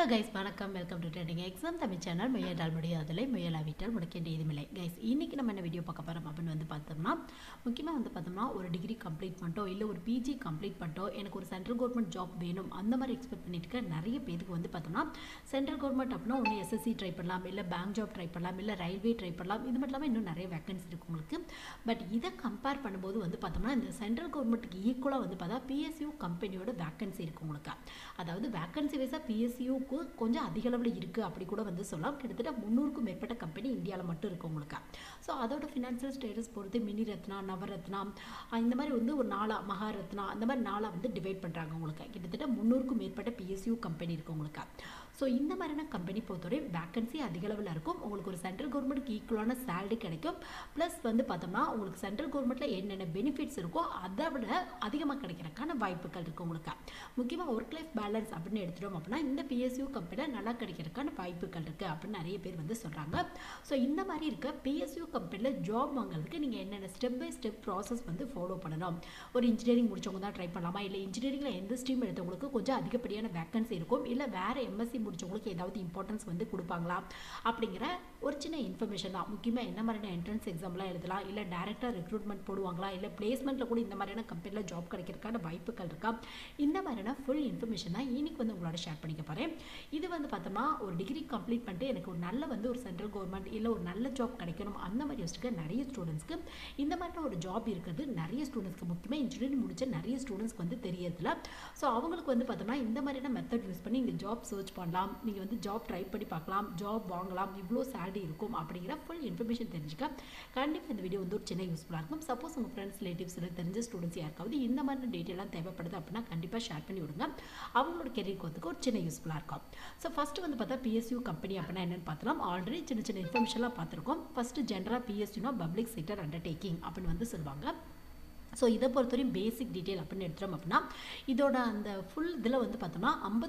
Hello guys, வணக்கம். Welcome to trending exam Tamil channel. முயன்றால் முடியாதலை முயலாவிட்டால் முடிக்கின்ற இதுமில்லை. கைஸ், இன்றைக்கி நம்ம என்ன வீடியோ பார்க்க போகிறோம் அப்படின்னு பார்த்தோம்னா, முக்கியமாக பார்த்தோம்னா ஒரு டிகிரி கம்ப்ளீட் பண்ணிட்டோம், இல்லை ஒரு பிஜி கம்ப்ளீட் பண்ணிட்டோம், எனக்கு ஒரு சென்ட்ரல் கவர்மெண்ட் ஜாப் வேணும் அந்த மாதிரி எக்ஸ்பெக்ட் பண்ணிட்டு இருக்க நிறைய பேருக்கு பார்த்தோம்னா, சென்ட்ரல் கவர்மெண்ட் அப்படின்னா ஒன்று எஸ்எஸ்சி ட்ரை பண்ணலாம், இல்லை பேங்க் ஜாப் ட்ரை பண்ணலாம், இல்லை ரயில்வே ட்ரை பண்ணலாம். இது மட்டும் இல்லாமல் இன்னும் நிறைய வேக்கன்சி இருக்குது உங்களுக்கு. பட் இதை கம்பேர் பண்ணும்போது பார்த்தோம்னா இந்த சென்ட்ரல் கவர்மெண்ட்டுக்கு ஈக்குவலாக பார்த்தா PSU கம்பெனியோட வேக்கன்சி இருக்குது உங்களுக்கு. அதாவது வேக்கன்சி வைஸாக PSUக்கு கொஞ்சம் அதிக அளவில் இருக்குது அப்படி கூட சொல்லலாம். கிட்டத்தட்ட 300க்கும் மேற்பட்ட கம்பெனி இந்தியாவில் மட்டும் இருக்குது உங்களுக்கு. ஸோ அதோட ஃபினான்ஷியல் ஸ்டேட்டஸ் பொறுத்து மினி ரத்னா, நவரத்னா, இந்த மாதிரி ஒரு நாளா மகாரத்னா அந்த மாதிரி நாளாக டிவைட் பண்ணுறாங்க உங்களுக்கு. கிட்டத்தட்ட 300க்கும் மேற்பட்ட PSU கம்பெனி இருக்குது உங்களுக்கு. ஸோ இந்த மாதிரியான கம்பெனி பொறுத்தவரை வேக்கன்சி அதிக அளவில் இருக்கும். உங்களுக்கு ஒரு சென்ட்ரல் கவர்மெண்ட்டுக்கு ஈக்குவலான சேலரி கிடைக்கும். ப்ளஸ் பார்த்தோம்னா உங்களுக்கு சென்ட்ரல் கவர்மெண்ட்டில் என்னென்ன பெனிஃபிட்ஸ் இருக்கோ அதை விட அதிகமாக கிடைக்கிறதுக்கான வாய்ப்புகள் இருக்குது உங்களுக்கு. முக்கியமாக ஒர்க் லைஃப் பேலன்ஸ் அப்படின்னு எடுத்துட்டோம் அப்படின்னா இந்த PSU கம்பெனியில் நல்லா கிடைக்கிறதுக்கான வாய்ப்புகள் இருக்குது அப்படின்னு நிறைய பேர் சொல்கிறாங்க. ஸோ இந்த மாதிரி இருக்க PSU கம்பெனியில் ஜாப் வாங்குறதுக்கு நீங்கள் என்னென்ன step by step process follow பண்ணணும். ஒரு இன்ஜினியரிங் முடிச்சவங்க தான் ட்ரை பண்ணலாமா, இல்லை இன்ஜினியரிங்கில் எந்த ஸ்ட்ரீம் எடுத்தவங்களுக்கு கொஞ்சம் அதிகப்படியான வேக்கன்சி இருக்கும், இல்லை வேறு MSc முடிச்சவங்களுக்கு ஏதாவது இம்பார்ட்டன்ஸ் கொடுப்பாங்களா அப்படிங்கிற ஒரு சின்ன இன்ஃபர்மேஷன் தான். முக்கியமாக என்ன மாதிரியான என்ட்ரன்ஸ் எக்ஸாம்லாம் எழுதலாம், இல்லை டேரெக்டாக ரெக்ரூட்மெண்ட் போடுவாங்களா, இல்லை பிளேஸ்மெண்ட்டில் கூட இந்த மாதிரியான கம்பெனியில் ஜாப் கிடைக்கிறதுக்கான வாய்ப்புகள் இருக்கா, இந்த மாதிரியான ஃபுல் இன்ஃபர்மேஷன் தான் இன்னைக்கு உங்களோட ஷேர் பண்ணிக்க போகிறேன். இது பார்த்தோம்னா ஒரு டிகிரி கம்ப்ளீட் பண்ணிட்டு எனக்கு ஒரு நல்ல ஒரு சென்ட்ரல் கவர்மெண்ட் இல்லை ஒரு நல்ல ஜாப் கிடைக்கணும் அந்த மாதிரி யோசிச்சுக்க நிறைய ஸ்டூடெண்ட்ஸ்க்கு இந்த மாதிரியான ஒரு ஜாப் இருக்கிறது நிறைய ஸ்டூடெண்ட்ஸ்க்கு, முக்கியமாக இன்ஜினியரிங் முடிச்ச நிறைய ஸ்டூடெண்ட்ஸ்க்கு தெரியறதில்ல. ஸோ அவங்களுக்கு பார்த்தோம்னா இந்த மாதிரியான மெத்தட் யூஸ் பண்ணி இங்கே ஜாப் சர்ச் பண்ணலாம், நீங்கள் ஜாப் ட்ரை பண்ணி பார்க்கலாம், ஜாப் வாங்கலாம், இவ்வளோ சேலரி இருக்கும் அப்படிங்கிற ஃபுல் இன்ஃபர்மேஷன் தெரிஞ்சுக்க கண்டிப்பாக இந்த வீடியோ ஒரு சின்ன யூஸ்ஃபுல்லாக இருக்கும். சப்போஸ் உங்கள் ஃப்ரெண்ட்ஸ் ரிலேட்டிவ்ஸ் தெரிஞ்ச ஸ்டூடெண்ட்ஸ் யாருக்காவது இந்த மாதிரி டீட்டெயிலாம் தேவைப்படுது அப்படின்னா கண்டிப்பாக ஷேர் பண்ணி விடுங்க. அவங்களோட கெரியர் கோத்துக்கு ஒரு சின்ன யூஸ்ஃபுல்லாக இருக்கும். ஸோ ஃபஸ்ட்டு பார்த்தா PSU கம்பெனி அப்படின்னா என்னென்னு பார்த்தலாம். ஆல்ரெடி சின்ன சின்ன இன்ஃபர்மேஷன்லாம் பார்த்துருக்கோம். ஃபஸ்ட்டு ஜென்ரலாக PSUனா பப்ளிக் செக்டர் அண்டர்டேக்கிங் அப்படின்னு சொல்லுவாங்க. ஸோ இதை பொறுத்தவரையும் பேசிக் டீட்டெயில் அப்படின்னு எடுத்துகிறோம் அப்படின்னா இதோட அந்த ஃபுல் இதில் பார்த்தோம்னா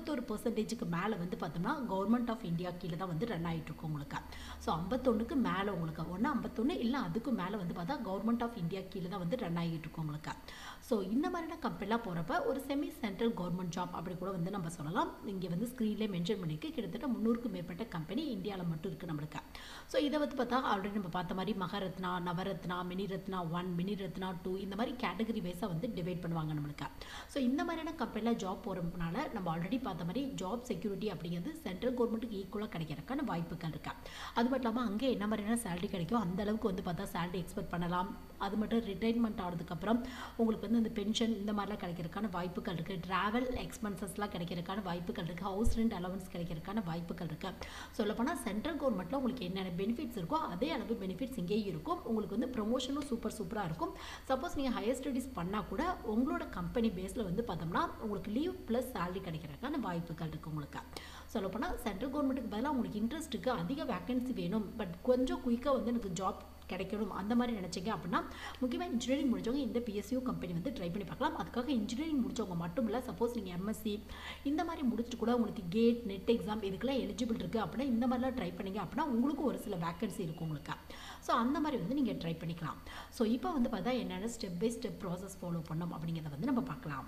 51% மேலே பார்த்தோம்னா கவர்மெண்ட் ஆஃப் இந்தியா கீழே தான் ரன் ஆகிட்டு இருக்கும் உங்களுக்கு. ஸோ 51க்கு மேலே உங்களுக்கு 51 இல்லை அதுக்கு மேலே பார்த்தா கவர்மெண்ட் ஆஃப் இந்தியா கீழே தான் ரன் ஆகிட்டு இருக்கும் உங்களுக்கு. ஸோ இந்த மாதிரியான கம்பெனிலாம் போகிறப்ப ஒரு செமி சென்ட்ரல் கவர்மெண்ட் ஜாப் அப்படி கூட நம்ம சொல்லலாம். இங்கே ஸ்க்ரீன்லேயே மென்ஷன் பண்ணியிருக்கு. கிட்டத்தட்ட 300க்கும் மேற்பட்ட கம்பெனி இந்தியாவில் மட்டும் இருக்குது நம்மளுக்கு. ஸோ இதை பார்த்தா ஆல்ரெடி நம்ம பார்த்த மாதிரி மகாரத்னா, நவரத்னா, மினி ரத்னா 1, மினி ரத்னா 2 இந்த மாதிரி கேட்டகரி வைஸாக டிவைட் பண்ணுவாங்க நம்மளுக்கு. ஸோ இந்த மாதிரியான கம்பெனியில் ஜாப் போகிறதுனால நம்ம ஆல்ரெடி பார்த்த மாதிரி ஜாப் செக்யூரிட்டி அப்படிங்கிறது சென்ட்ரல் கவர்மெண்ட்டுக்கு ஈக்குவலாக கிடைக்கிறதுக்கான வாய்ப்புகள் இருக்கா. அது மட்டும் இல்லாமல் அங்கே என்ன மாதிரியான சேலரி கிடைக்கும் அந்த அளவுக்கு பார்த்தா சேலரி எக்ஸ்பெக்ட் பண்ணலாம். அது மட்டும் ரிட்டைர்மெண்ட் ஆனதுக்கப்புறம் உங்களுக்கு இந்த பென்ஷன் இந்த மாதிரிலாம் கிடைக்கிறதுக்கான வாய்ப்புகள் இருக்குது. ட்ராவல் எக்ஸ்பென்சஸ்லாம் கிடைக்கிறதுக்கான வாய்ப்புகள் இருக்குது. ஹவுஸ் ரெண்ட் அலவன்ஸ் கிடைக்கிறதுக்கான வாய்ப்புகள் இருக்குது. சொல்லப்போனால் சென்ட்ரல் கவர்மெண்ட்டில் உங்களுக்கு என்னென்ன பெனிஃபிட்ஸ் இருக்கோ அதே அளவு பெனிஃபிட்ஸ் இங்கேயும் இருக்கும். உங்களுக்கு ப்ரொமோஷனும் சூப்பராக இருக்கும். சப்போஸ் நீங்கள் ஹையர் ஸ்டடீஸ் பண்ணால் கூட உங்களோட கம்பெனி பேஸில் பார்த்தோம்னா உங்களுக்கு லீவ் ப்ளஸ் சேலரி கிடைக்கிறதுக்கான வாய்ப்புகள் இருக்குது உங்களுக்கு. சொல்லப்போனால் சென்ட்ரல் கவர்மெண்ட்டுக்கு பதிலாக உங்களுக்கு இன்ட்ரெஸ்ட் இருக்குது, அதிக வேக்கன்சி வேணும், பட் கொஞ்சம் குயிக்காக எனக்கு ஜாப் கிடைக்கணும் அந்த மாதிரி நினச்சிங்க அப்படின்னா முக்கியமாக இன்ஜினியரிங் முடிச்சவங்க இந்த PSU கம்பெனி ட்ரை பண்ணி பார்க்கலாம். அதுக்காக இன்ஜினியரிங் முடிச்சவங்க மட்டும் இல்லை, சப்போஸ் நீங்கள் MSc இந்த மாதிரி முடிச்சுட்டு கூட உங்களுக்கு கேட் நெட் எக்ஸாம் இதுக்கெல்லாம் எலிஜிபிள் இருக்குது அப்படின்னா இந்த மாதிரிலாம் ட்ரை பண்ணிங்க அப்படின்னா உங்களுக்கு ஒரு சில வேக்கன்சி இருக்கும் உங்களுக்கு. ஸோ அந்த மாதிரி நீங்கள் ட்ரை பண்ணிக்கலாம். ஸோ இப்போ பார்த்தா என்னென்ன step by step process follow பண்ணணும் அப்படிங்கிறத நம்ம பார்க்கலாம்.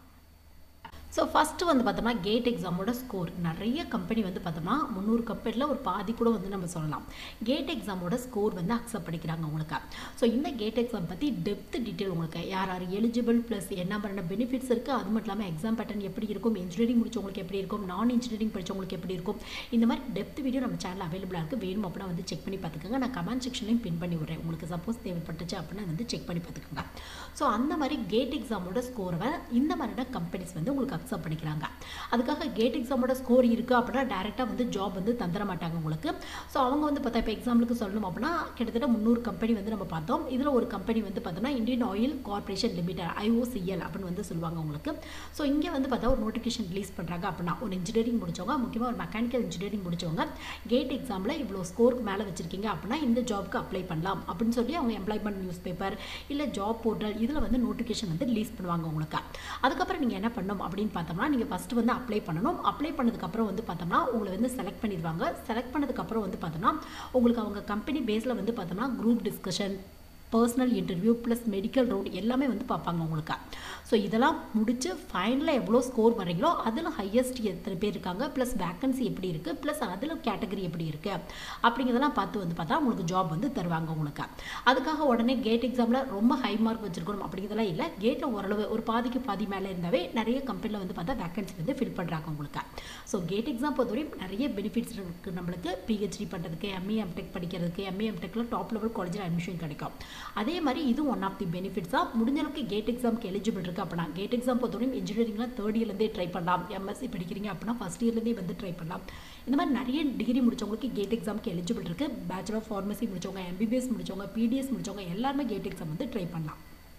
ஸோ ஃபஸ்ட்டு பார்த்தோம்னா கேட் எக்ஸாமோட ஸ்கோர் நிறைய கம்பெனி பார்த்தோம்னா 300 கம்பெனியில் ஒரு பாதி கூட நம்ம சொல்லலாம் கேட் எக்ஸாமோட ஸ்கோர் அக்செப்ட் பண்ணிக்கிறாங்க உங்களுக்கு. ஸோ இந்த கேட் எக்ஸாம் பற்றி டெப்த் டீட்டெயில் உங்களுக்கு யார் யார் எலிஜிபிள் ப்ளஸ் என்ன மாதிரியான பெனிஃபிட்ஸ் இருக்குது, அது மட்டும் இல்லாமல் எக்ஸாம் பேட்டர்ன் எப்படி இருக்கும், இன்ஜினியரிங் முடிச்சவங்களுக்கு எப்படி இருக்கும், நான் இன்ஜினியரிங் படித்தவங்களுக்கு எப்படி இருக்கும், இந்த மாதிரி டெப்த் வீடியோ நம்ம சேனல் அவைலபிளாக இருக்குது. வேணும் அப்படின்னா செக் பண்ணி பார்த்துக்கோங்க. நான் கமெண்ட் செக்ஷன்லையும் பின் பண்ணி விடுறேன். உங்களுக்கு சப்போஸ் தேவைப்பட்டுச்சு அப்படின்னா செக் பண்ணி பார்த்துக்கோங்க. ஸோ அந்த மாதிரி கேட் எக்ஸாமோட ஸ்கோரை இந்த மாதிரியான கம்பெனிஸ் உங்களுக்கு அக்செப்ட் பண்ணிக்கிறாங்க. அதுக்காக கேட் எக்ஸாமோட ஸ்கோர் இருக்குது அப்படின்னா டேரெக்டாக ஜாப் தந்துட மாட்டாங்க உங்களுக்கு. ஸோ அவங்க பார்த்தா இப்போ எக்ஸாம்பிளுக்கு சொல்லணும் அப்படின்னா கிட்டத்தட்ட 300 கம்பெனி நம்ம பார்த்தோம். இதில் ஒரு கம்பெனி பார்த்தோம்னா Indian oil corporation limited IOCL அப்படின்னு சொல்லுவாங்க உங்களுக்கு. ஸோ இங்கே பார்த்தா ஒரு நோட்டிஃபிகேஷன் ரிலீஸ் பண்ணுறாங்க அப்படின்னா ஒரு இன்ஜினியரிங் முடிச்சவங்க, முக்கியமாக ஒரு மெக்கானிக்கல் இன்ஜினியரிங் முடிச்சவங்க கேட் எக்ஸாமில் இவ்வளோ ஸ்கோருக்கு மேலே வச்சிருக்கீங்க அப்படின்னா இந்த ஜாப்க்கு அப்ளை பண்ணலாம் அப்படின்னு சொல்லி அவங்க எம்ப்ளாய்மெண்ட் நியூஸ் பேப்பர் இல்லை ஜாப் போர்ட்டல் இதில் நோட்டிஃபிகேஷன் ரிலீஸ் பண்ணுவாங்க உங்களுக்கு. அதுக்கப்புறம் நீங்கள் என்ன பண்ணணும் அப்படின்னு பார்த்தோம்னா நீங்கள் ஃபஸ்ட்டு அப்ளை பண்ணணும். அப்ளை பண்ணதுக்கப்புறம் பார்த்தோம்னா உங்களை செலக்ட் பண்ணிடுவாங்க. செலக்ட் பண்ணதுக்கப்புறம் பார்த்தோம்னா உங்களுக்கு அவங்க கம்பெனி பேஸில் பார்த்தோம்னா group discussion, personal interview plus medical round எல்லாமே வந்து பார்ப்பாங்க உங்களுக்கு. ஸோ இதெல்லாம் முடிச்சு ஃபைனலாக எவ்வளோ ஸ்கோர் வரீங்களோ அதில் ஹையஸ்ட் எத்தனை பேர் இருக்காங்க, ப்ளஸ் வேக்கன்சி எப்படி இருக்குது, ப்ளஸ் அதில் கேட்டகரி எப்படி இருக்குது அப்படிங்கிறதெல்லாம் பார்த்து வந்து பார்த்தா உங்களுக்கு ஜாப் வந்து தருவாங்க உங்களுக்கு. அதுக்காக உடனே கேட் எக்ஸாமில் ரொம்ப ஹை மார்க் வச்சுருக்கணும் அப்படிங்கிறதெல்லாம் இல்லை. கேட்டில் ஓரளவு ஒரு பாதிக்கு பாதி மேலே இருந்தாவே நிறைய கம்பெனியில் வந்து பார்த்தா வேக்கன்சி வந்து ஃபில் பண்ணுறாங்க உங்களுக்கு. ஸோ கேட் எக்ஸாம் பொறுத்தவரையும் நிறைய பெனிஃபிட்ஸ் இருக்குது நம்மளுக்கு. பிஹெச்டி பண்ணுறதுக்கு, எம்ஏ எம்டெக் படிக்கிறதுக்கு, எம்ஏ எம்டெக்கில் டாப் லெவல் காலேஜில் அட்மிஷன் கிடைக்கும். அதே மாதிரி இது ஒன் ஆஃப் தி பெனிஃபிட்ஸாக முடிஞ்ச அளவுக்கு கேட் எக்ஸாமுக்கு எலிஜிபிள் இருக்குது அப்படின்னா கேட் எக்ஸாம் பொறுத்தவரையும் இன்ஜினியரிங்கில் தேர்ட் இயர்லேருந்தே ட்ரை பண்ணலாம். எம்எஸ்சி படிக்கிறீங்க அப்படின்னா ஃபஸ்ட் இயர்லேருந்தே வந்து ட்ரை பண்ணலாம். இந்த மாதிரி நிறைய டிகிரி முடிச்சவங்களுக்கு கேட் எக்ஸாமுக்கு எலிஜிபிள் இருக்குது. பேச்சுலர் ஆஃப் ஃபார்மசி முடிச்சவங்க, எம்பிபிஎஸ் முடிச்சவங்க, பிடிஎஸ் முடிச்சவங்க எல்லாருமே கேட் எக்ஸாம் வந்து ட்ரை பண்ணலாம்.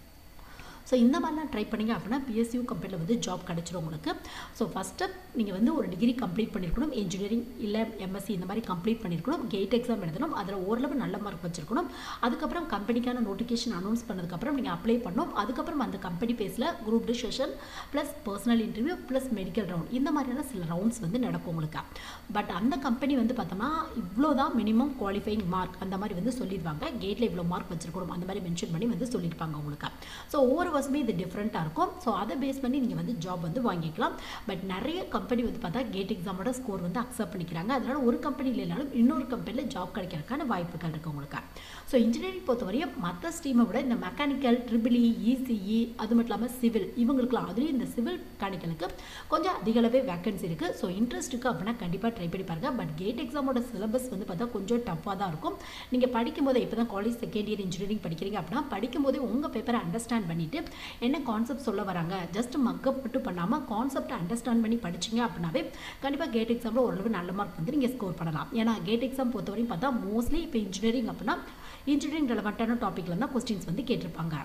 ஸோ இந்த மாதிரிலாம் ட்ரை பண்ணிங்க அப்படின்னா PSU கம்பெனியில் வந்து ஜாப் கிடச்சிரும் உங்களுக்கு. ஸோ ஃபஸ்ட்டு நீங்கள் வந்து ஒரு டிகிரி கம்ப்ளீட் பண்ணியிருக்கணும், இன்ஜினியரிங் இல்லை எம்எஸ்சி இந்த மாதிரி கம்ப்ளீட் பண்ணியிருக்கணும், கேட் எக்ஸாம் எழுதணும், அதில் ஓரளவு நல்ல மார்க் வச்சிருக்கணும். அதுக்கப்புறம் கம்பெனிக்கான நோட்டிஃபிகேஷன் அனௌன்ஸ் பண்ணதுக்கப்புறம் நீங்கள் அப்ளை பண்ணணும். அதுக்கப்புறம் அந்த கம்பெனி பேஸில் group discussion plus personal interview plus medical round இந்த மாதிரியான சில ரவுண்ட்ஸ் வந்து நடக்கும் உங்களுக்கு. பட் அந்த கம்பெனி வந்து பார்த்தோம்னா இவ்வளோ தான் மினிமம் குவாலிஃபைங் மார்க் அந்த மாதிரி வந்து சொல்லிடுவாங்க. கேட்டில் இவ்வளோ மார்க் வச்சிருக்கணும் அந்த மாதிரி மென்ஷன் பண்ணி வந்து சொல்லியிருப்பாங்க உங்களுக்கு. ஸோ ஒவ்வொரு வருஷமே இது டிஃப்ரெண்ட்டாக இருக்கும். ஸோ அதை பேஸ் பண்ணி நீங்கள் வந்து ஜாப் வந்து வாங்கிக்கலாம். பட் நிறைய கம்பெனி வந்து பார்த்தா கேட் எக்ஸாமோட ஸ்கோர் வந்து அக்செப்ட் பண்ணிக்கிறாங்க. அதனால் ஒரு கம்பெனி இல்லைனாலும் இன்னொரு கம்பெனியில் ஜாப் கிடைக்கிறதுக்கான வாய்ப்புகள் இருக்குது உங்களுக்கு. ஸோ இன்ஜினியரிங் பொறுத்தவரையும் மற்ற ஸ்ட்ரீமை விட இந்த மெக்கானிக்கல், ட்ரிபிள் இசிஇ அது மட்டும் இல்லாமல் சிவில் இவங்களுக்குலாம் அதுலேயும் இந்த சிவில் மெக்கானிக்கலுக்கு கொஞ்சம் அதிக அளவே வேக்கன்சி இருக்குது. ஸோ இன்ட்ரெஸ்ட் இருக்குது அப்படின்னா கண்டிப்பாக ட்ரை பண்ணி பாருங்க. பட் கேட் எக்ஸாமோட சிலபஸ் வந்து பார்த்தா கொஞ்சம் டஃப்பாக தான் இருக்கும். நீங்கள் படிக்கும்போது இப்போ தான் காலேஜ் செகண்ட் இயர் இன்ஜினியரிங் படிக்கிறீங்க அப்படின்னா படிக்கும்போதே உங்கள் பேப்பரை அண்டர்ஸ்டாண்ட் பண்ணிவிட்டு என்ன கான்செப்ட் சொல்ல வராங்க ஜஸ்ட் மக்கப் மட்டும் பண்ணாமல் கான்செப்டை அண்டர்ஸ்டாண்ட் பண்ணி படிச்சிங்க அப்படின்னாவே கண்டிப்பாக கேட் எக்ஸாமில் ஓரளவு நல்ல மார்க் வந்து நீங்கள் ஸ்கோர் பண்ணலாம். ஏன்னா கேட் எக்ஸாம் பொறுத்தவரையும் பார்த்தா மோஸ்ட்லி இப்போ இன்ஜினியரிங் அப்படின்னா இன்ஜினியரிங் ரெலவெண்ட்டான டாப்பிக்கில் தான் கொஸ்டின்ஸ் வந்து கேட்டிருப்பாங்க.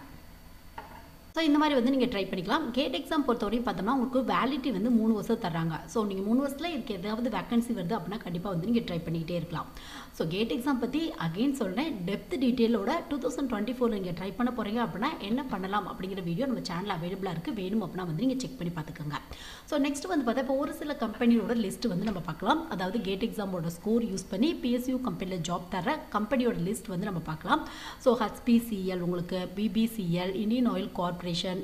ஸோ இந்த மாதிரி வந்து நீங்கள் ட்ரை பண்ணிக்கலாம். கேட் எக்ஸாம் பொறுத்தவரையும் பார்த்தோம்னா உங்களுக்கு வேலிட்டி வந்து 3 வருஷம் தர்றாங்க. ஸோ நீங்கள் 3 வருஷத்தில் இதுக்கு ஏதாவது வேக்கன்சி வருது அப்படின்னா கண்டிப்பாக வந்து நீங்கள் ட்ரை பண்ணிக்கிட்டே இருக்கலாம். ஸோ கேட் எக்ஸாம் பற்றி அகெயின் சொல்கிறேன், டெப்த் டீட்டெயிலோட 2024 நீங்கள் ட்ரை பண்ண போகிறீங்க அப்படின்னா என்ன பண்ணலாம் அப்படிங்கிற வீடியோ நம்ம சேனலில் அவைலபிளாக இருக்குது. வேணும் அப்படின்னா வந்து நீங்கள் செக் பண்ணி பார்த்துக்கோங்க. ஸோ நெக்ஸ்ட் வந்து பார்த்தா இப்போ ஒரு சில கம்பெனியோட லிஸ்ட் வந்து நம்ம பார்க்கலாம். அதாவது கேட் எக்ஸாமோட ஸ்கோர் யூஸ் பண்ணி PSU கம்பெனியில் ஜாப் தர கம்பெனியோட லிஸ்ட் வந்து நம்ம பார்க்கலாம். ஸோ HPCL உங்களுக்கு, BBCL, Indian oil corporation,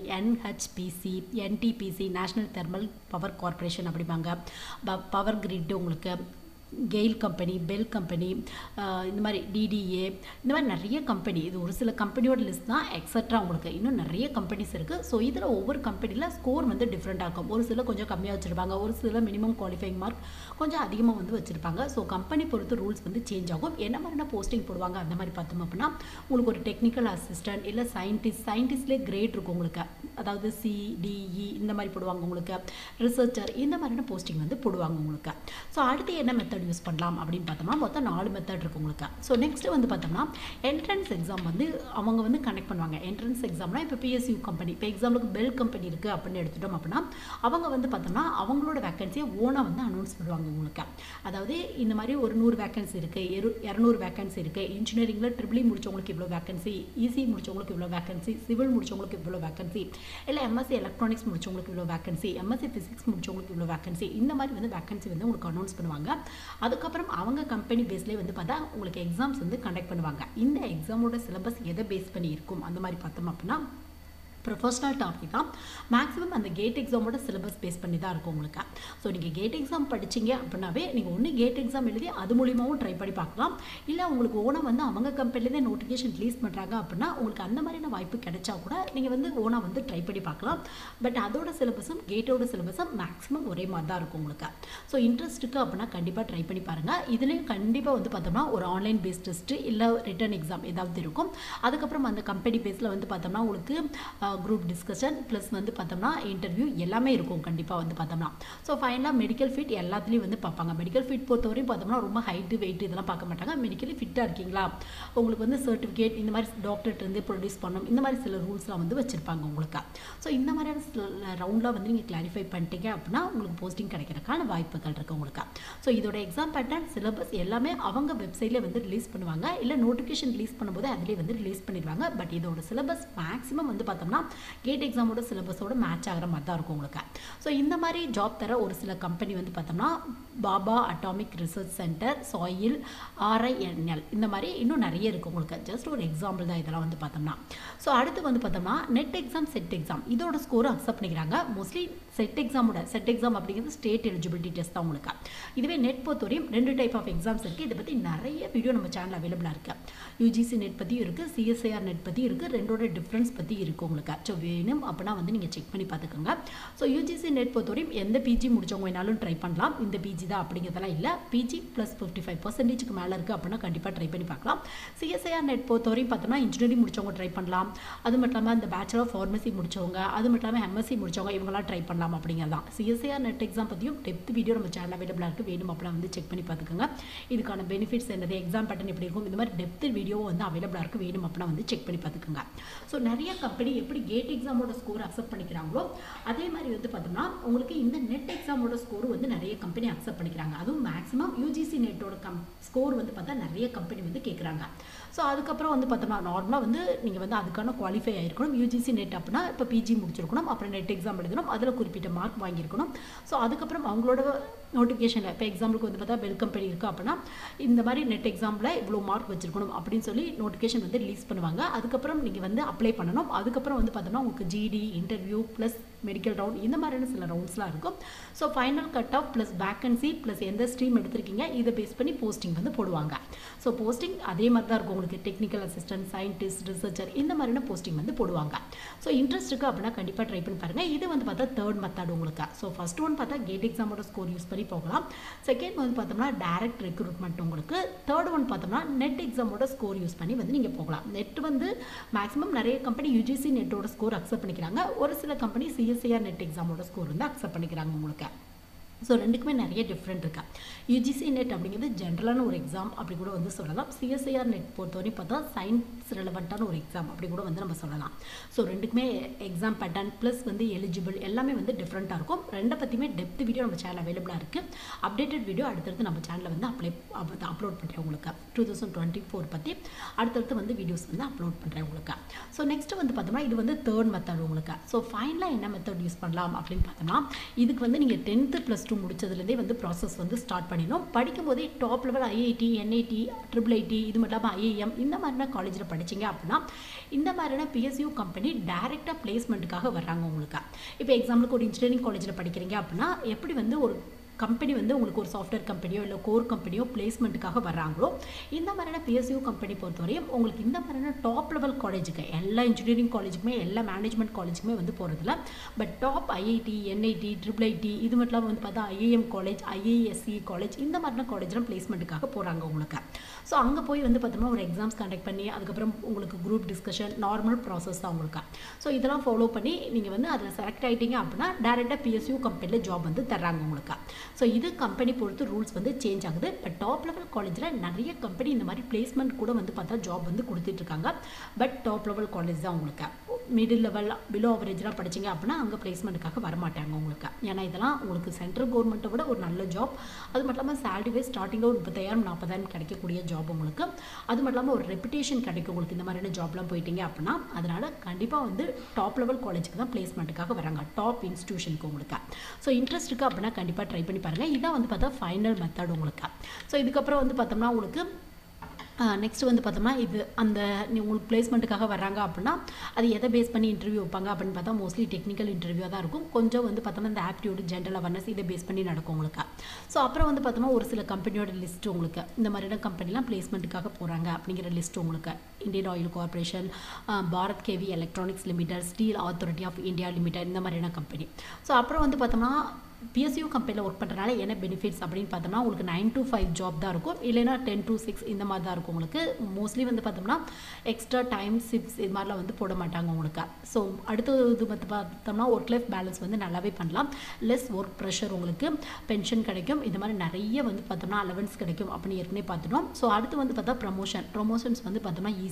NHPC, NTPC, national thermal power corporation அப்படிம்பாங்க, பவர் கிரிட் உங்களுக்கு, கெயில் கம்பெனி, பெல் கம்பெனி, இந்த மாதிரி DDA இந்த மாதிரி நிறைய கம்பெனி. இது ஒரு சில கம்பெனியோட லிஸ்ட் தான். எக்ஸட்ரா உங்களுக்கு இன்னும் நிறைய கம்பெனிஸ் இருக்குது. ஸோ இதில் ஒவ்வொரு கம்பெனியில் ஸ்கோர் வந்து டிஃப்ரெண்ட்டாக இருக்கும். ஒரு சில கொஞ்சம் கம்மியாக வச்சுருப்பாங்க, ஒரு சில மினிமம் குவாலிஃபைங் மார்க் கொஞ்சம் அதிகமாக வந்து வச்சுருப்பாங்க. ஸோ கம்பெனி பொறுத்து ரூல்ஸ் வந்து சேஞ்ச் ஆகும். என்ன மாதிரினா போஸ்டிங் போடுவாங்க அந்த மாதிரி பார்த்தோம் அப்படின்னா உங்களுக்கு ஒரு டெக்னிக்கல் அசிஸ்டன்ட் இல்லை சயின்டிஸ்ட்லேயே கிரேட் இருக்கும் உங்களுக்கு. அதாவது CDE இந்த மாதிரி போடுவாங்க உங்களுக்கு. ரிசர்ச்சர் இந்த மாதிரியான போஸ்டிங் வந்து போடுவாங்க உங்களுக்கு. ஸோ அடுத்து என்ன மெத்தட் யூஸ் பண்ணலாம் அப்படின்னு பார்த்தோம்னா மொத்தம் 4 மெத்தட் இருக்கு உங்களுக்கு. ஸோ நெக்ஸ்ட் வந்து பார்த்தோம்னா என்ட்ரன்ஸ் எக்ஸாம் வந்து அவங்க வந்து கனெக்ட் பண்ணுவாங்க. என்ட்ரன்ஸ் எக்ஸாம்னா இப்போ PSU கம்பெனி, இப்போ எக்ஸாம்பிளுக்கு பெல் கம்பெனி இருக்குது அப்படின்னு எடுத்துட்டோம் அப்படின்னா அவங்க வந்து பார்த்தோம்னா அவங்களோட வேக்கன்சியை ஓனாக வந்து அனௌன்ஸ் பண்ணுவாங்க உங்களுக்கு. அதாவது இந்த மாதிரி ஒரு 100 வேக்கன்சி இருக்குது, 200 வேக்கன்சி இருக்குது, இன்ஜினியரிங்கில் ட்ரிபிள் முடிச்சவங்களுக்கு இவ்வளோ வேக்கன்சி, EC முடிச்சவங்களுக்கு இவ்வளோ வேக்கன்சி, சிவில் முடிச்சவங்களுக்கு இவ்வளோ வேக்கன்சி, இல்லை MSc எலக்ட்ரானிக்ஸ் முடிச்சவங்களுக்கு இவ்வளோ வேக்கன்சி, MSc ஃபிசிக்ஸ் முடிச்சவங்களுக்கு இவ்வளோ வேக்கன்சி, இந்த மாதிரி வந்து வேக்கன்சி வந்து உங்களுக்கு அனௌன்ஸ் பண்ணுவாங்க. அதுக்கப்புறம் அவங்க கம்பெனி பேஸ்லேயே வந்து பார்த்தா உங்களுக்கு எக்ஸாம்ஸ் வந்து கண்டக்ட் பண்ணுவாங்க. இந்த எக்ஸாமோட சிலபஸ் எதை பேஸ் பண்ணி இருக்கும் அந்த மாதிரி பார்த்தோம் அப்படின்னா ப்ரொஃபஷனல் டாபிக் தான். மேக்ஸிமம் அந்த கேட் எக்ஸாமோட சிலபஸ் பேஸ் பண்ணி தான் இருக்கும் உங்களுக்கு. ஸோ நீங்கள் கேட் எக்ஸாம் படிச்சிங்க அப்படின்னாவே நீங்கள் ஒன்று கேட் எக்ஸாம் எழுதி அது மூலியமாகவும் ட்ரை பண்ணி பார்க்கலாம். இல்லை உங்களுக்கு ஓனாக வந்து அவங்க கம்பெனிலேருந்தே நோட்டிஃபிகேஷன் ரிலீஸ் பண்ணுறாங்க அப்படின்னா உங்களுக்கு அந்த மாதிரியான வாய்ப்பு கிடைச்சா கூட நீங்கள் வந்து ஓனாக வந்து ட்ரை பண்ணி பார்க்கலாம். பட் அதோட சிலபஸும் கேட்டோட சிலபஸும் மேக்ஸிமம் ஒரே மாதிரி தான் இருக்கும் உங்களுக்கு. ஸோ இன்ட்ரெஸ்ட் இருக்குது அப்படின்னா கண்டிப்பாக ட்ரை பண்ணி பாருங்கள். இதுலேயும் கண்டிப்பாக வந்து பார்த்தோம்னா ஒரு ஆன்லைன் பேஸ்ட் டெஸ்ட்டு இல்லை ரிட்டன் எக்ஸாம் ஏதாவது இருக்கும். அதுக்கப்புறம் அந்த கம்பெனி பேஸில் வந்து பார்த்தோம்னா உங்களுக்கு குரூப் டிஸ்கஷன் ப்ளஸ் வந்து பார்த்தோம்னா இன்டர்வியூ எல்லாமே இருக்கும் கண்டிப்பாக வந்து பார்த்தோம்னா. ஸோ ஃபைனலாக மெடிக்கல் ஃபிட் எல்லாத்துலேயும் வந்து பார்ப்பாங்க. மெடிக்கல் ஃபிட் பொறுத்தவரையும் பார்த்தோம்னா ரொம்ப ஹைட்டு வெயிட் இதெல்லாம் பார்க்க மாட்டாங்க. மெடிக்கலி ஃபிட்டாக இருக்கீங்களா, உங்களுக்கு வந்து சர்டிஃபிகேட் இந்த மாதிரி டாக்டர்கிட்டருந்து ப்ரொடியூஸ் பண்ணணும், இந்த மாதிரி சில ரூல்ஸ்லாம் வந்து வச்சுருப்பாங்க உங்களுக்கு. ஸோ இந்த மாதிரியான ரவுண்டில் வந்து நீங்கள் கிளாரிஃபை பண்ணிட்டீங்க அப்படின்னா உங்களுக்கு போஸ்டிங் கிடைக்கிறதுக்கான வாய்ப்புகள் இருக்குது உங்களுக்கு. ஸோ இதோட எக்ஸாம் பேட்டர்ன் சிலபஸ் எல்லாமே அவங்க வெப்சைட்லேயே வந்து ரிலீஸ் பண்ணுவாங்க, இல்லை நோட்டிஃபிகேஷன் ரிலீஸ் பண்ணும்போது அதிலே வந்து ரிலீஸ் பண்ணிடுவாங்க. பட் இதோட சிலபஸ் மேக்ஸிமம் வந்து பார்த்தோம்னா பார்த்தோம்னா கேட் எக்ஸாமோட சிலபஸோட மேட்ச் ஆகிற மாதிரி தான் இருக்கும் உங்களுக்கு. ஸோ இந்த மாதிரி ஜாப் தர ஒரு சில கம்பெனி வந்து பார்த்தோம்னா Bhabha atomic research centre, SAIL, RINL இந்த மாதிரி இன்னும் நிறைய இருக்குது உங்களுக்கு. ஜஸ்ட் ஒரு எக்ஸாம்பிள் தான் இதெல்லாம் வந்து பார்த்தோம்னா. ஸோ அடுத்து வந்து பார்த்தோம்னா நெட் எக்ஸாம், செட் எக்ஸாம் இதோட ஸ்கோரை அக்செப்ட் பண்ணிக்கிறாங்க. மோஸ்ட்லி செட் எக்ஸாம் அப்படிங்கிறது ஸ்டேட் எலிஜிபிலிட்டி டெஸ்ட் தான் உங்களுக்கு. இதுவே நெட் பொறுத்தவரையும் 2 டைப் ஆஃப் எக்ஸாம்ஸ் இருக்குது. இதை பற்றி நிறைய வீடியோ நம்ம சேனல் அவைலபிளாக இருக்குது. UGC நெட் பற்றியும் இருக்குது, CSIR நெட் பற்றியும் இருக்குது. ரெண்டோட டிஃப்ரென்ஸ் பற்றி இருக்குது உங்களுக்கு. ஸோ வேணும் அப்படின்னா வந்து நீங்கள் செக் பண்ணி பார்த்துக்கோங்க. ஸோ UGC நெட் பொறுத்தவரையும் எந்த PG முடிச்சவங்க வேணாலும் ட்ரை பண்ணலாம். இந்த PG தான் அப்படிங்கிறதெல்லாம் இல்லை. PG + 55% மேலே இருக்குது அப்படின்னா கண்டிப்பாக ட்ரை பண்ணி பார்க்கலாம். CSIR நெட் பொறுத்தவரையும் பார்த்தோம்னா இன்ஜினியரிங் முடிச்சவங்க ட்ரை பண்ணலாம். அது மட்டும் இல்லாமல் இந்த பேச்சுலர் ஆஃப் ஃபார்மசி முடிச்சவங்க, அது மட்டும் இல்லாமல் MSc முடிச்சவங்க இவங்களாம் ட்ரை பண்ணலாம் அப்படிங்கிறதான். CSIR நெட் எக்ஸாம் பற்றியும் டெப்த் வீடியோ நம்ம சேனல் அவைலபிளாக இருக்குது. வேணும் அப்படின்னா வந்து செக் பண்ணி பார்த்துக்கோங்க. இதுக்கான பெனிஃபிட்ஸ் என்னது, எக்ஸாம் பேட்டர்ன் எப்படி இருக்கும், இந்த மாதிரி டெப்த் வீடியோ வந்து அவைலபிளாக இருக்குது. வேணும் அப்படின்னா வந்து செக் பண்ணி பார்த்துக்கோங்க. ஸோ நிறைய கம்பெனி எப்படி கேட் எக்ஸாமோட ஸ்கோர் அக்செப்ட் பண்ணிக்கிறாங்களோ அதே மாதிரி வந்து பார்த்தோம்னா உங்களுக்கு இந்த நெட் எக்ஸாமோட ஸ்கோர் வந்து நிறைய கம்பெனி அக்செப்ட் பண்ணிக்கிறாங்க. அதுவும் மேக்ஸிமம் UGC நெட்டோட ஸ்கோர் வந்து பார்த்தா நிறைய கம்பெனி வந்து கேட்குறாங்க. ஸோ அதுக்கப்புறம் வந்து பார்த்தோம்னா நார்மலாக வந்து நீங்கள் வந்து அதுக்கான குவாலிஃபை ஆகிருக்கணும். UGC நெட் அப்படின்னா இப்போ PG முடிச்சிருக்கணும், அப்புறம் நெட் எக்ஸாம் எழுதணும், அதில் குறிப்பிட்ட மார்க் வாங்கியிருக்கணும். ஸோ அதுக்கப்புறம் அவங்களோட நோட்டிஃபிகேஷனில் இப்போ எக்ஸாம்பிளுக்கு வந்து பார்த்தா பெல் கம்பெனி இருக்குது அப்படின்னா இந்த மாதிரி நெட் எக்ஸாமில் இவ்வளோ மார்க் வச்சிருக்கணும் அப்படின்னு சொல்லி நோட்டிஃபிகேஷன் வந்து ரிலீஸ் பண்ணுவாங்க. அதுக்கப்புறம் நீங்கள் வந்து அப்ளை பண்ணணும். அதுக்கப்புறம் வந்து பார்த்தோம்னா உங்களுக்கு GD interview plus medical round இந்த மாதிரியான சில ரவுண்ட்ஸ்லாம் இருக்கும். So final cut off plus vacancy plus எந்த ஸ்ட்ரீம் எடுத்திருக்கீங்க இதை பேஸ் பண்ணி போஸ்டிங் வந்து போடுவாங்க. ஸோ போஸ்டிங் அதே மாதிரி தான் இருக்கும் உங்களுக்கு. டெக்னிக்கல் அசிஸ்டன்ட், சயின்டிஸ்ட், ரிசர்ச்சர் இந்த மாதிரியான போஸ்டிங் வந்து போடுவாங்க. ஸோ இன்ட்ரெஸ்ட் இருக்குது அப்படின்னா கண்டிப்பாக ட்ரை பண்ணி பாருங்கள். இது வந்து பார்த்தா தேர்ட் மெத்தட் உங்களுக்கு. ஸோ ஃபர்ஸ்ட் ஒன் பார்த்தா கேட் எக்ஸாமோட ஸ்கோர் யூஸ் பண்ணி போகலாம். செகண்ட் வந்து பார்த்தோம்னா டைரக்ட் ரெக்ரூட்மெண்ட் உங்களுக்கு. தேர்ட் ஒன் பார்த்தோம்னா நெட் எக்ஸாமோட ஸ்கோர் யூஸ் பண்ணி வந்து நீங்கள் போகலாம். நெட் வந்து மேக்ஸிமம் நிறைய கம்பெனி UGC நெட்டோட ஸ்கோர் அக்செப்ட் பண்ணிக்கிறாங்க. ஒரு சில கம்பெனி CSIR நெட் எக்ஸாமோட ஸ்கோர் வந்து அக்செப்ட் பண்ணிக்கிறாங்க உங்களுக்கு. ஸோ ரெண்டுக்குமே நிறைய டிஃப்ரெண்ட் இருக்கா. UGC நெட் அப்படிங்கிறது ஜென்ரலான ஒரு எக்ஸாம் அப்படி கூட வந்து சொல்லலாம். CSIR நெட் பொறுத்தவரையும் பார்த்தா சயின்ஸ் ரெலவெண்ட்டான ஒரு எக்ஸாம் அப்படி கூட வந்து நம்ம சொல்லலாம். ஸோ ரெண்டுக்குமே எக்ஸாம் பேட்டர்ன் ப்ளஸ் வந்து எலிஜிபிள் எல்லாமே வந்து டிஃப்ரெண்ட்டாக இருக்கும். ரெண்டை பற்றியுமே டெப்த் வீடியோ நம்ம சேனல் அவைலபிளாக இருக்குது. அப்டேட்டட் வீடியோ அடுத்தடுத்து நம்ம சேனலில் வந்து அப்லோட் பண்ணுறேன் உங்களுக்கு. 2024 பற்றி அடுத்தடுத்து வந்து வீடியோஸ் வந்து அப்லோட் பண்ணுறேன் உங்களுக்கு. ஸோ நெக்ஸ்ட்டு வந்து பார்த்தோம்னா இது வந்து தேர்ட் மெத்தட் உங்களுக்கு. ஸோ ஃபைனலாக என்ன மெத்தட் யூஸ் பண்ணலாம் அப்படின்னு பார்த்தோம்னா இதுக்கு வந்து நீங்கள் 10th + 2 முடிச்சதுலேருந்தே வந்து ப்ராசஸ் வந்து ஸ்டார்ட் பண்ணிடணும். படிக்கும்போதே top level IIT, NIT, IIIT இது மட்டும் இல்லாமல் IIM இந்த மாதிரியான காலேஜில் படிச்சிங்க அப்படின்னா இந்த மாதிரியான PSU கம்பெனி டைரெக்டாக பிளேஸ்மெண்ட்டுக்காக வர்றாங்க உங்களுக்கு. இப்போ எக்ஸாம்பிளுக்கு ஒரு இன்ஜினியரிங் காலேஜில் படிக்கிறீங்க அப்படின்னா எப்படி வந்து ஒரு கம்பெனி வந்து உங்களுக்கு ஒரு சாஃப்ட்வேர் கம்பெனியோ இல்லை கோர் கம்பெனியோ பிளேஸ்மெண்ட்டுக்காக வர்றாங்களோ இந்த மாதிரியான PSU கம்பெனி பொறுத்தவரையும் உங்களுக்கு இந்த மாதிரியான டாப் லெவல் காலேஜுக்கு எல்லா இன்ஜினியரிங் காலேஜுக்குமே எல்லா மேனேஜ்மெண்ட் காலேஜுக்குமே வந்து போகிறதில்ல. But top IIT, NIT, IIIT இது மட்டும் இல்லாமல் வந்து பார்த்தா IIM காலேஜ், IISc காலேஜ் இந்த மாதிரியான காலேஜ்லாம் பிளேஸ்மெண்ட்டுக்காக போகிறாங்க உங்களுக்கு. ஸோ அங்கே போய் வந்து பார்த்தோம்னா ஒரு எக்ஸாம்ஸ் கண்டக்ட் பண்ணி அதுக்கப்புறம் உங்களுக்கு குரூப் டிஸ்கஷன் நார்மல் ப்ராசஸ் தான் உங்களுக்கு. ஸோ இதெல்லாம் ஃபாலோ பண்ணி நீங்கள் வந்து அதில் செலக்ட் ஆகிட்டீங்க அப்படின்னா டேரெக்டாக PSU கம்பெனியில் ஜாப் வந்து தர்றாங்க உங்களுக்கு. ஸோ இது கம்பெனி பொறுத்து ரூல்ஸ் வந்து சேஞ்ச் ஆகுது. பட் டாப் லெவல் காலேஜில் நிறைய கம்பெனி இந்த மாதிரி பிளேஸ்மெண்ட் கூட வந்து பார்த்தா ஜாப் வந்து கொடுத்துட்ருக்காங்க. பட் டாப் லெவல் காலேஜ் தான் உங்களுக்கு. மிடில் லெவல் பிலோ அவரேஜ்லாம் படிச்சிங்க அப்படின்னா அங்கே பிளேஸ்மெண்ட்டுக்காக வரமாட்டாங்க உங்களுக்கு. ஏன்னா இதெல்லாம் உங்களுக்கு சென்ட்ரல் கவர்மெண்ட்டை விட ஒரு நல்ல ஜாப். அது மட்டும் இல்லாமல் சேலரி வைஸ் ஸ்டார்டிங்காக ஒரு 30,000 40,000 கிடைக்கக்கூடிய ஜாப் உங்களுக்கு. அது மட்டும் இல்லாமல் ஒரு ரெப்புடேஷன் கிடைக்கும் உங்களுக்கு இந்த மாதிரியான ஜாப்லாம் போயிட்டீங்க அப்படின்னா. அதனால் கண்டிப்பாக வந்து டாப் லெவல் காலேஜுக்கு தான் பிளேஸ்மெண்ட்டுக்காக வராங்க, டாப் இன்ஸ்டியூஷனுக்கு உங்களுக்கு. ஸோ இன்ட்ரெஸ்ட் இருக்குது அப்படின்னா கண்டிப்பாக ட்ரை பண்ணி பாருங்கள். இதான் வந்து பார்த்தா ஃபைனல் மெத்தட் உங்களுக்கு. ஸோ இதுக்கப்புறம் வந்து பார்த்தோம்னா உங்களுக்கு நெக்ஸ்ட் வந்து பார்த்தோம்னா இது அந்த உங்களுக்கு பிளேஸ்மெண்ட்டுக்காக வர்றாங்க அப்படின்னா அது எதை பேஸ் பண்ணி இன்டர்வியூ வைப்பாங்க அப்படின்னு பார்த்தா மோஸ்ட்லி டெக்னிக்கல் இன்டர்வியூவாக தான் இருக்கும். கொஞ்சம் வந்து பார்த்தோம்னா இந்த ஆப்டியூடு, ஜென்ரல் அவேர்னஸ் இதை பேஸ் பண்ணி நடக்கும் உங்களுக்கு. ஸோ அப்புறம் வந்து பார்த்தோம்னா ஒரு சில கம்பெனியோட லிஸ்ட் உங்களுக்கு இந்த மாதிரியான கம்பெனிலாம் பிளேஸ்மெண்ட்டுக்காக போகிறாங்க அப்படிங்கிற லிஸ்ட் உங்களுக்கு. Indian oil corporation, Bharat heavy electronics limited, steel authority of India limited இந்த மாதிரியான கம்பெனி. ஸோ அப்புறம் வந்து பார்த்தோம்னா PSU கம்பெனியில் ஒர்க் பண்ணுறதுனால என்ன பெனிஃபிட்ஸ் அப்படின்னு பார்த்தோம்னா உங்களுக்கு 9 to 5 ஜாப் தான் இருக்கும். இல்லைனா 10 to 6 இந்த மாதிரி தான் இருக்கும் உங்களுக்கு. மோஸ்ட்லி வந்து பார்த்தோம்னா எக்ஸ்ட்ரா டைம் ஷிஃப்ட்ஸ் இது மாதிரிலாம் வந்து போட மாட்டாங்க உங்களுக்கு. ஸோ அடுத்தது இது பார்த்தோம்னா ஒர்க் லைஃப் பேலன்ஸ் வந்து நல்லாவே பண்ணலாம். லெஸ் ஒர்க் ப்ரெஷர் உங்களுக்கு, பென்ஷன் கிடைக்கும், இது மாதிரி நிறைய வந்து பார்த்தோம்னா அலவன்ஸ் கிடைக்கும் அப்படின்னு ஏற்கனவே பார்த்துட்டோம். ஸோ அடுத்து வந்து பார்த்தா ப்ரமோஷன்ஸ் வந்து பார்த்தோம்னா ஈஸி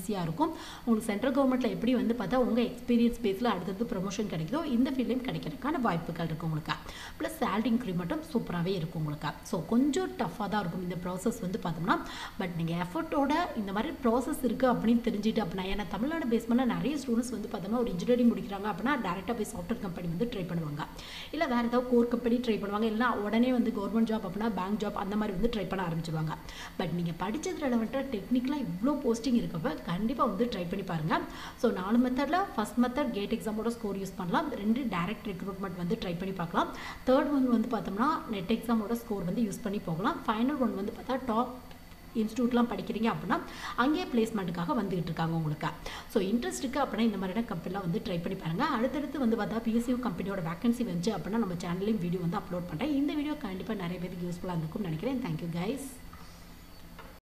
ஈஸியாக இருக்கும். உங்களுக்கு சென்ட்ரல் கவர்மெண்ட்டில் எப்படி வந்து பார்த்தா உங்கள் எக்ஸ்பீரியன்ஸ் பேஸில் அடுத்தது ப்ரொமோஷன் கிடைக்குதோ இந்த ஃபீல்டையும் கிடைக்கிறதுக்கான வாய்ப்புகள் இருக்குது உங்களுக்கு. ப்ளஸ் சேலரி இன்க்ரிமெண்ட்டும் சூப்பராகவே இருக்கும் உங்களுக்கு. ஸோ கொஞ்சம் டஃப்பாக தான் இருக்கும் இந்த ப்ராசஸ் வந்து பார்த்தோம்னா. பட் நீங்கள் எஃபர்ட்டோட இந்த மாதிரி ப்ராசஸ் இருக்குது அப்படின்னு தெரிஞ்சுட்டு அப்படின்னா, ஏன்னா தமிழ்நாடு பேஸ் பண்ண நிறைய ஸ்டூடெண்ட்ஸ் வந்து பார்த்தோம்னா ஒரு இன்ஜினியரிங் முடிக்கிறாங்க அப்படின்னா டேரெக்டாக போய் சாஃப்ட்வேர் கம்பெனி வந்து ட்ரை பண்ணுவாங்க, இல்லை வேறு ஏதாவது கோர் கம்பெனி ட்ரை பண்ணுவாங்க, இல்லை உடனே வந்து கவர்மெண்ட் ஜாப் அப்படின்னா பேங்க் ஜாப் அந்த மாதிரி வந்து ட்ரை பண்ண ஆரம்பிச்சிருவாங்க. பட் நீங்கள் படித்தது ரெலவெண்ட்டாக டெக்னிக்கலாக இவ்வளோ போஸ்டிங் இருக்கப்போ கண்டிப்பாக வந்து ட்ரை பண்ணி பாருங்கள். ஸோ 4 மெத்தடில் ஃபஸ்ட் மெத்தட் கேட் எக்ஸாமோட ஸ்கோர் யூஸ் பண்ணலாம், 2 டைரக்ட் ரெக்ரூட்மெண்ட் வந்து ட்ரை பண்ணி பார்க்கலாம், தேர்ட் ஒன் வந்து பார்த்தோம்னா நெட் எக்ஸாமோட ஸ்கோர் வந்து யூஸ் பண்ணி போகலாம், ஃபைனல் ஒன் வந்து பார்த்தா டாப் இன்ஸ்டியூட்லாம் படிக்கிறீங்க அப்படின்னா அங்கேயே பிளேஸ்மெண்ட்டுக்காக வந்துகிட்டு இருக்காங்க உங்களுக்கு. ஸோ இன்ட்ரெஸ்ட் இருக்குது அப்படின்னா இந்த மாதிரியான கம்பெனிலாம் வந்து ட்ரை பண்ணி பாருங்கள். அடுத்தடுத்து வந்து பார்த்தா PSU கம்பெனியோட வேகன்சி வந்து அப்படின்னா நம்ம சேனல்லையும் வீடியோ வந்து அப்லோட் பண்ணுறேன். இந்த வீடியோ கண்டிப்பாக நிறைய பேருக்கு யூஸ்ஃபுல்லாக இருக்கும்னு நினைக்கிறேன். Thank you guys.